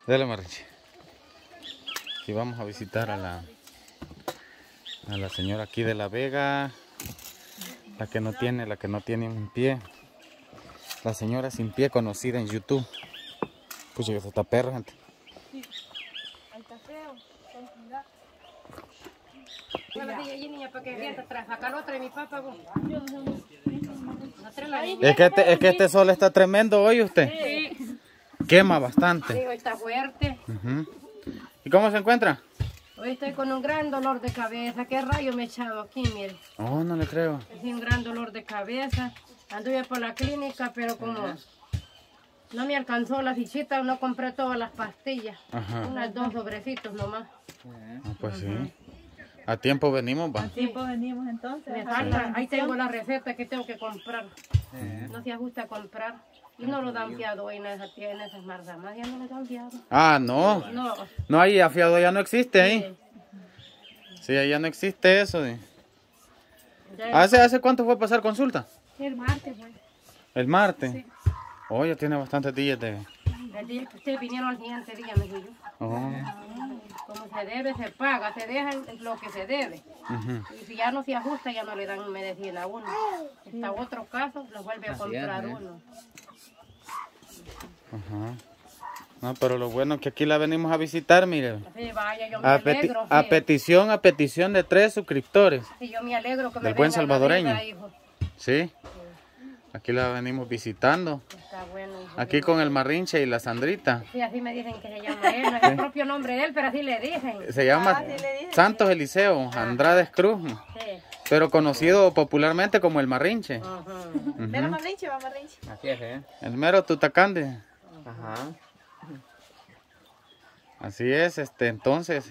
Dale, Marriche. Aquí vamos a visitar a la señora aquí de La Vega. La que no tiene un pie. La señora sin pie conocida en YouTube. Pucha, que eso está perro, gente. Sí. Ahí está feo. Es que este sol está tremendo hoy, usted. Sí. Quema bastante. Sí, hoy está fuerte. ¿Y cómo se encuentra? Hoy estoy con un gran dolor de cabeza. ¿Qué rayo me he echado aquí, mire? Oh, no le creo. Sí, un gran dolor de cabeza. Anduve por la clínica, pero como no me alcanzó la fichita, no compré todas las pastillas. Ajá. Unas 2 sobrecitos nomás. Ah, pues sí. A tiempo venimos, va. A tiempo venimos entonces. Me falta, ahí tengo la receta que tengo que comprar. No se ajusta a comprar. Y no lo dan fiado hoy en esas mardamas, ya no lo dan fiado. Ah, no. No. No, ahí afiado ya no existe ahí. Sí, ahí ya no existe eso. Sí. ¿Hace cuánto fue a pasar consulta? El martes, güey. El martes. Sí. Oh, ya tiene bastantes días de... El día que ustedes vinieron al siguiente día, me dijo yo. Oh. Como se debe, se paga, se deja lo que se debe. Y si ya no se ajusta, ya no le dan medicina a uno. Está otro caso, lo vuelve a comprar uno. Ajá. No, pero lo bueno es que aquí la venimos a visitar, mire. Sí, vaya, yo me alegro. A petición de 3 suscriptores. Sí, yo me alegro que me del buen vengan a salvadoreño. ver, hijo. Sí. Aquí la venimos visitando. Está bueno, hijo. Aquí con el Marrinche y la Sandrita. Sí, así me dicen que se llama él. No es el propio nombre de él, pero así le dicen. Se llama Santos Eliseo Andrade Cruz. Sí. Pero conocido popularmente como el Marrinche. Ajá. ¿Pero Marrinche va Marrinche? Así es, ¿eh? El mero Tutacande. Ajá. Así es, entonces,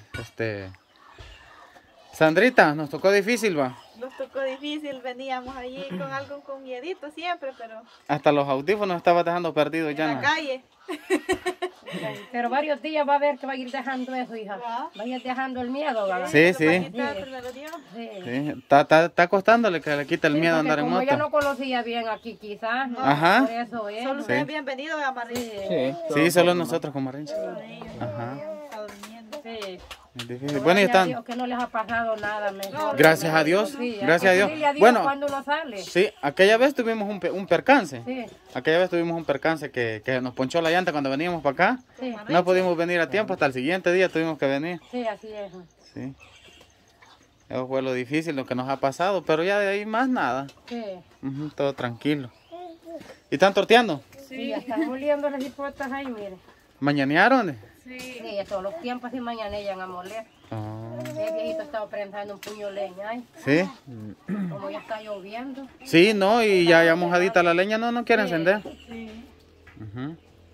Sandrita, nos tocó difícil, va. Nos tocó difícil, veníamos allí con algo con miedito siempre, pero Hasta los audífonos estaba dejando perdidos ya. en la calle. Pero varios días va a ver que va a ir dejando eso, hija. Va a ir dejando el miedo, ¿verdad? Sí, Lo sí. va a quitar primero Dios. Sí. Sí, está costándole que le quite el miedo a Porque andar en como moto. yo no conocía bien aquí, quizás. Ajá. Por eso es. Solo ustedes bienvenidos a Marrinche. Sí, solo nosotros con Marrinche. Ajá. Está durmiendo. Sí. Es difícil. Bueno, y Gracias a están. Dios que no les ha pasado nada mejor. Gracias a Dios. Sí, Gracias a Dios. pedirle Bueno, cuando uno sale. sí, aquella vez tuvimos un percance. Sí. Aquella vez tuvimos un percance que nos ponchó la llanta cuando veníamos para acá. Sí. No pudimos venir a tiempo, hasta el siguiente día tuvimos que venir. Sí, así es. Sí. Eso fue lo difícil, lo que nos ha pasado, pero ya de ahí más nada. Sí. Todo tranquilo. ¿Y están torteando? Sí, ya están moliendo las hipotas ahí, mire. ¿Mañanearon? Sí, a todos los tiempos y mañana llegan a moler. El viejito estaba prensando un puño de leña ahí. Sí. Como ya está lloviendo. Sí, no, y ya mojadita la leña, no quiere encender. Sí. Ujú.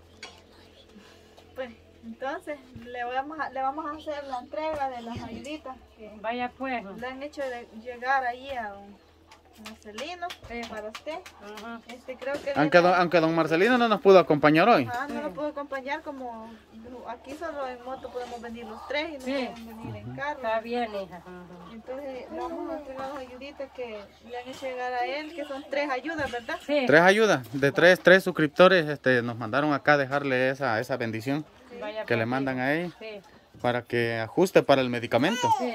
Pues entonces le vamos a hacer la entrega de las ayuditas que Vaya pues. le han hecho de llegar ahí a Marcelino para usted. Ajá. Creo que Aunque don Marcelino no nos pudo acompañar hoy. no lo puedo acompañar, como aquí solo en moto podemos venir los 3 y no Sí. podemos venir en carro. Está bien, hija. Ajá. Entonces le vamos a entregar las ayuditas que le han hecho llegar a él, que son 3 ayudas, ¿verdad? Sí. 3 ayudas, de tres suscriptores, nos mandaron acá a dejarle esa bendición Vaya que le pues, mandan a ella Sí. para que ajuste para el medicamento. Sí.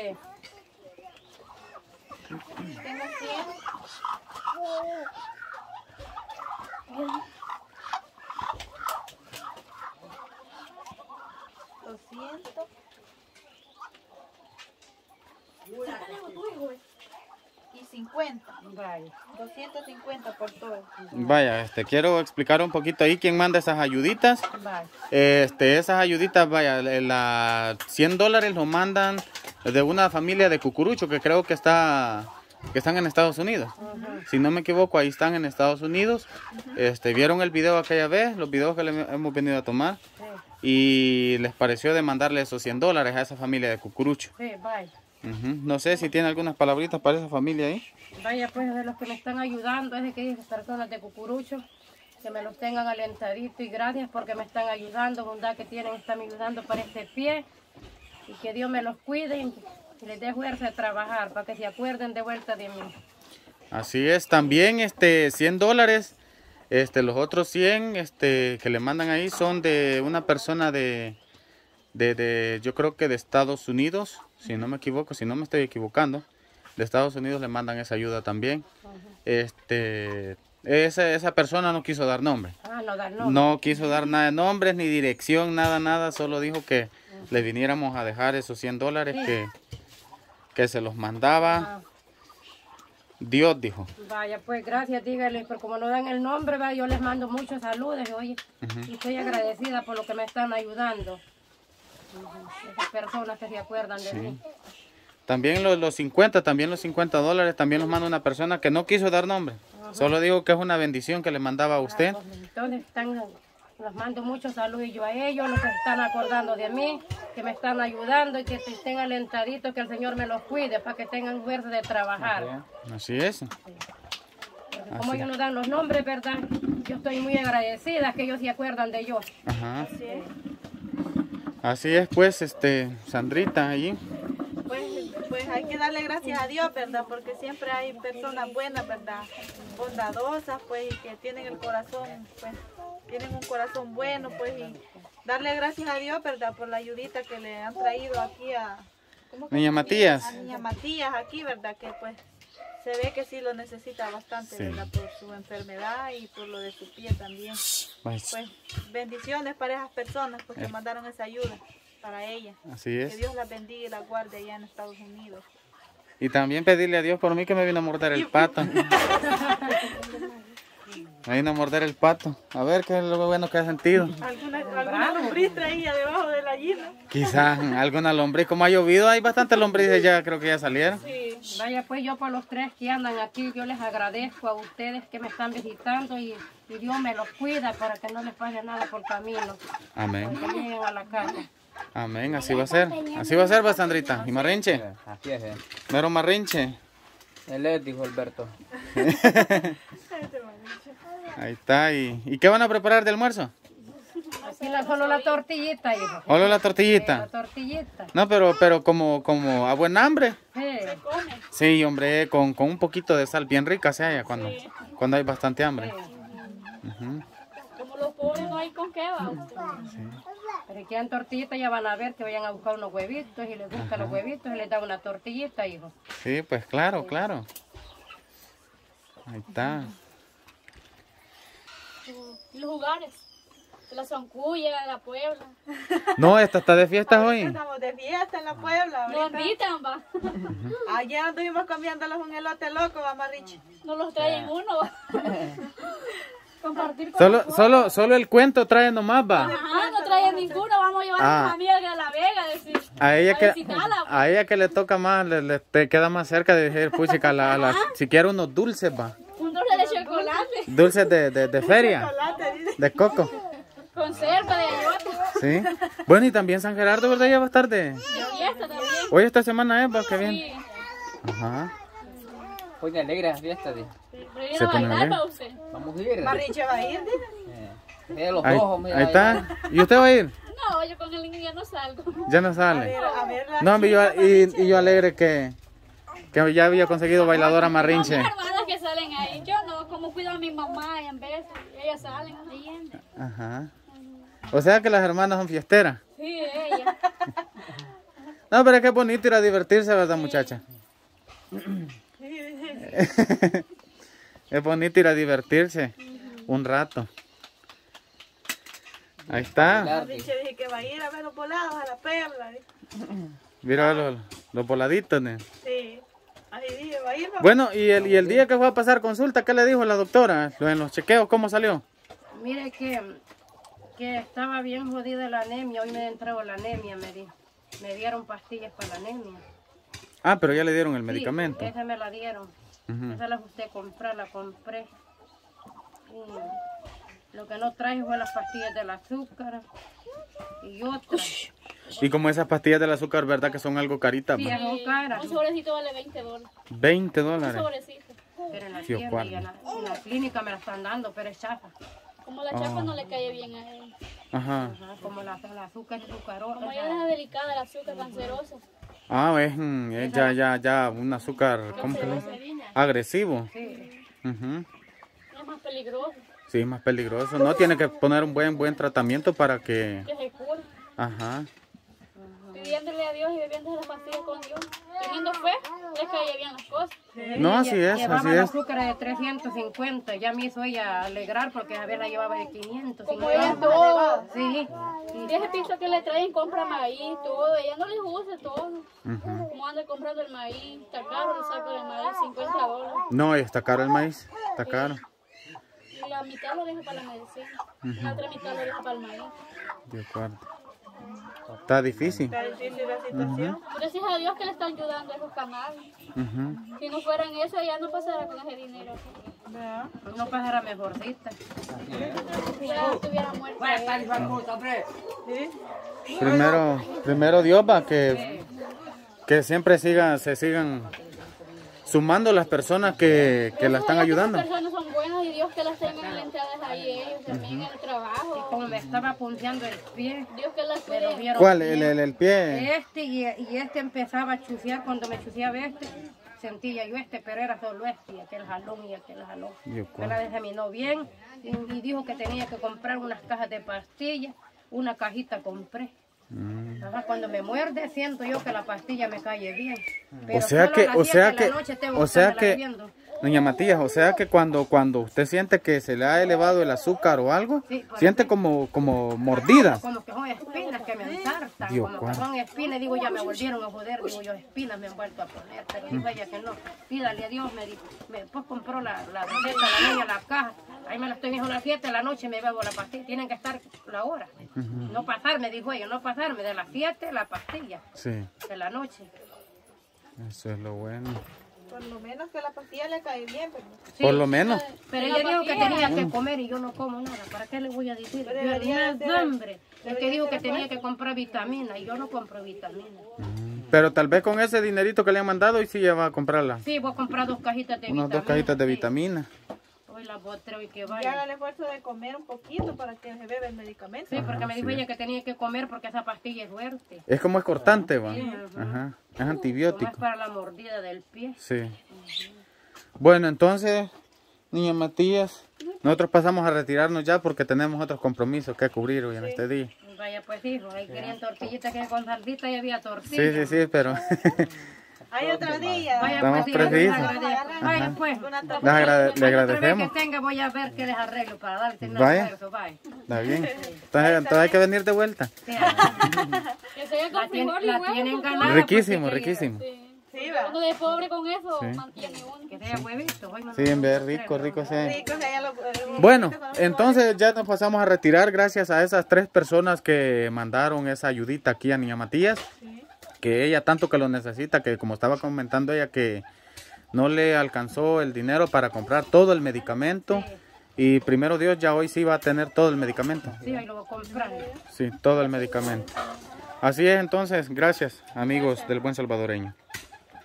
Tengo 100. Y 50. Vaya. 250 por todo. Vaya, quiero explicar un poquito ahí quién manda esas ayuditas. Vaya. Esas ayuditas, vaya, $100 lo mandan de una familia de Cucurucho que creo que están en Estados Unidos. Si no me equivoco, ahí están en Estados Unidos. Vieron el video aquella vez, los videos que le hemos venido a tomar, y les pareció de mandarle esos $100 a esa familia de Cucurucho. Sí, vaya. No sé si tiene algunas palabritas para esa familia ahí. Vaya pues de los que me están ayudando, es de que esas personas de Cucurucho, que me los tengan alentadito y gracias porque me están ayudando, bondad que tienen, están ayudando para este pie y que Dios me los cuide y les dé fuerza de trabajar para que se acuerden de vuelta de mí. Así es, también $100, los otros 100 que le mandan ahí son de una persona de yo creo que de Estados Unidos, si no me equivoco, si no me estoy equivocando, de Estados Unidos le mandan esa ayuda también. Esa persona no quiso dar nombre. No dar nombre. No quiso dar nada de nombres, ni dirección, nada, solo dijo que le viniéramos a dejar esos $100 que se los mandaba. Dios dijo. Vaya, pues gracias, dígale, pero como no dan el nombre, vaya, yo les mando muchos saludos, oye, y estoy agradecida por lo que me están ayudando. Esas personas que se acuerdan de mí. También los $50 también los manda una persona que no quiso dar nombre. Solo digo que es una bendición que le mandaba a usted. Entonces les mando muchos saludos yo a ellos, los que se están acordando de mí, que me están ayudando y que estén alentaditos, que el Señor me los cuide para que tengan fuerza de trabajar. Así es. Como ellos nos dan los nombres, ¿verdad? Yo estoy muy agradecida que ellos se acuerdan de yo. Ajá. Así es, pues, Sandrita, allí. Pues hay que darle gracias a Dios, ¿verdad? Porque siempre hay personas buenas, ¿verdad? Bondadosas, pues, y que tienen el corazón, pues, tienen un corazón bueno, pues, y darle gracias a Dios, ¿verdad? Por la ayudita que le han traído aquí a... Niña Matías. A Niña Matías aquí, ¿verdad? Que, pues, se ve que sí lo necesita bastante, ¿verdad? Por su enfermedad y por lo de su pie también. Pues, bendiciones para esas personas, pues, que mandaron esa ayuda para ella. Así es. Que Dios las bendiga y las guarde allá en Estados Unidos. Y también pedirle a Dios por mí que me vino a morder el pato. Me vino a morder el pato. A ver qué es lo bueno que ha sentido. ¿Alguna lombriz traía debajo de la gallina? Quizás alguna lombriz. Como ha llovido, hay bastantes lombrices ya, creo que ya salieron. Sí. Vaya, pues yo por los 3 que andan aquí, yo les agradezco a ustedes que me están visitando y Dios me los cuida para que no les pase nada por camino. Amén. Para que lleguen a la casa. Amén, así va a ser. Así va a ser, Sandrita. ¿Y Marrinche? Así es. Mero Marrinche. Él es, dijo Alberto. Ahí está. ¿Y qué van a preparar de almuerzo? Así solo la tortillita, hijo. ¿Solo la tortillita? La tortillita. No, pero como a buen hambre. Sí. Sí, hombre, con un poquito de sal bien rica se halla cuando hay bastante hambre. Como los pobres no hay con qué, va. Pero si quieran tortillita ya van a ver que vayan a buscar unos huevitos y les buscan los huevitos y les dan una tortillita, hijo. Sí, pues claro. Ahí está. Y los lugares. De la Soncuya, de la Puebla. No, esta está de fiesta hoy. Estamos de fiesta en la Puebla. Nos invitan, va. Ayer anduvimos comiéndolos un elote loco, va, Marriche. No los traen uno, va. Compartir con Solo el cuento trae nomás, va. Ajá, no traen ninguno. Vamos a llevar a mis amigas de La Vega, decir. A ella que le toca más, te queda más cerca de decir, puchica, si quiere unos dulces, va. Un dulce de chocolate. Dulces de feria, de coco. Conserva de ayota. Sí. Bueno, y también San Gerardo, ¿verdad? Ya va a estar de fiesta también. Hoy esta semana es, va, que bien. Sí. Ajá. Hoy de alegre la fiesta, dice. Se pone bailar, va usted. Vamos a ir. Marriche va a ir, dice. Los Ahí, ojos, mira, ahí está. ¿Y usted va a ir? No, yo con el niño ya no salgo. Ya no sale. A ver la No, yo alegre que ya había conseguido bailadora Marrinche. Mis hermanas que salen ahí. Yo no, como cuido a mi mamá y en vez ellas salen ahí. Ajá. O sea que las hermanas son fiesteras. Sí, ella. No, pero es que es bonito ir a divertirse, ¿verdad, muchacha? Es bonito ir a divertirse un rato. Ahí está. Marriche dije que va a ir a ver los volados a la Puebla. Mira los voladitos, ¿no? Sí. Ahí dije, va a ir. Bueno, y el día que fue a pasar consulta, ¿qué le dijo la doctora? En los chequeos, ¿cómo salió? Mire que estaba bien jodida la anemia. Hoy me entró la anemia, me dieron pastillas para la anemia. Ah, pero ya le dieron el medicamento. Sí, esa me la dieron. Esa la usted comprar, la compré. Y lo que no traje fue las pastillas del azúcar y otras. Y como esas pastillas del azúcar, ¿verdad que son algo caritas? Sí, ¿no? son caras. Un sobrecito vale $20. $20. Un sobrecito. Pero en la Sí, o tienda y en la clínica me la están dando, pero es chafa. Como la chapa no le cae bien a él. Ajá. Ajá, como el azúcar es azucarosa. Como ella es delicada, el azúcar canceroso. Ah, es ya un azúcar, ¿cómo que le dice? Agresivo. Sí. Ujú. Es más peligroso. Sí, más peligroso. No, tiene que poner un buen tratamiento para que... Que se cura. Ajá. pidiéndole a Dios y bebiendo las pastillas con Dios. Teniendo fe, les caía bien las cosas. No, así es, Llevaba así el es. azúcar de 350, ya me hizo ella alegrar porque a ver la llevaba de 500. Como ella todo. Sí. Y ese piso que le traen, compra maíz, todo. Ella no les usa todo. Ujú. Como anda comprando el maíz, está caro el saco de maíz, $50. No, está caro el maíz, está caro. Y la mitad lo deja para la medicina. La otra mitad lo deja para el maíz. De acuerdo. Está difícil. Está difícil la situación. Gracias a Dios que le están ayudando a esos canales. Ujú. Si no fueran eso, ella no pasara con ese dinero. ¿Verdad? No pasará mejorcita. Ya estuviera muerta. Sí. Primero Dios va que siempre se sigan sumando las personas que la están ayudando. Las personas son buenas y Dios que las tenga alentadas ahí ellos también en el trabajo. Como me estaba punteando el pie, Dios que las me lo cuide. vieron ¿Cuál? bien. El pie. Y este empezaba a chusear. Cuando me chuseaba este, sentía yo pero era solo y aquel jalón. Dios, Me la examinó bien y dijo que tenía que comprar unas cajas de pastillas, una cajita compré. Ajá, cuando me muerde siento yo que la pastilla me cae bien. Pero O sea solo que, a las 10 de la noche tengo que estármela bebiendo. doña Matías, o sea que cuando usted siente que se le ha elevado el azúcar o algo, Sí, por siente ejemplo. como mordidas. Como que son espinas que me ensartan, Dios, como que ¿cuál? son espinas, digo, ya me volvieron a joder, digo yo, espinas me han vuelto a poner, pero dijo ella que no, pídale a Dios, me dijo, después compró la receta, la niña, la caja, ahí me la estoy viendo a las 7 de la noche, me bebo la pastilla, tienen que estar la hora, no pasarme, dijo ella, no pasarme, de las 7 la pastilla, Sí, de la noche. eso es lo bueno. Por lo menos que la pastilla le cae bien. Pero... Sí, Por lo menos. pero ella dijo que tenía que comer y yo no como nada, ¿para qué le voy a decir? Pero Yo debería no ser- hambre, es que debería dijo que ser tenía que comprar vitaminas y yo no compro vitaminas. Pero tal vez con ese dinerito que le han mandado y sí ya va a comprarla. Sí, voy a comprar 2 cajitas de Unas vitaminas. 2 cajitas de sí. vitamina. Hoy las botreo y que Y haga vaya. el esfuerzo de comer un poquito para que se beba el medicamento. Sí, porque me dijo sí. ella que tenía que comer porque esa pastilla es fuerte. Es como es cortante, va. Sí, Ajá. Es Como antibiótico. es para la mordida del pie. Sí. Bueno, entonces, niña Matías, nosotros pasamos a retirarnos ya porque tenemos otros compromisos que cubrir hoy en este día. Vaya pues hijo, ahí querían tortillitas que con salsita y había Sí, tortillas. sí, pero Hay otro día. Vaya Estamos pues, hija, les precisos. agradezco. Vaya pues. Una tortilla. le Otra vez agradecemos. que tenga voy a ver qué les arreglo para darte un Vaya. esfuerzo, vaya. Está bien. Entonces hay que venir de vuelta. Sí, Que se haga la, con frijol y la huevo. tienen con ganada. todo. Riquísimo, porque riquísimo. Sí. Sí, va. Uno de pobre con eso Sí. mantiene uno. Que sea huevito. Hoy no Sí, nos en vez vamos a rico, hacer, rico ¿no? sea. Sí, que ella lo- Bueno, entonces ya nos pasamos a retirar gracias a esas 3 personas que mandaron esa ayudita aquí a niña Matías. Que ella tanto que lo necesita, que como estaba comentando ella que no le alcanzó el dinero para comprar todo el medicamento. Y primero Dios ya hoy sí va a tener todo el medicamento. Sí, ahí lo voy a comprar. Sí, todo el medicamento. Así es entonces, gracias amigos del Buen Salvadoreño.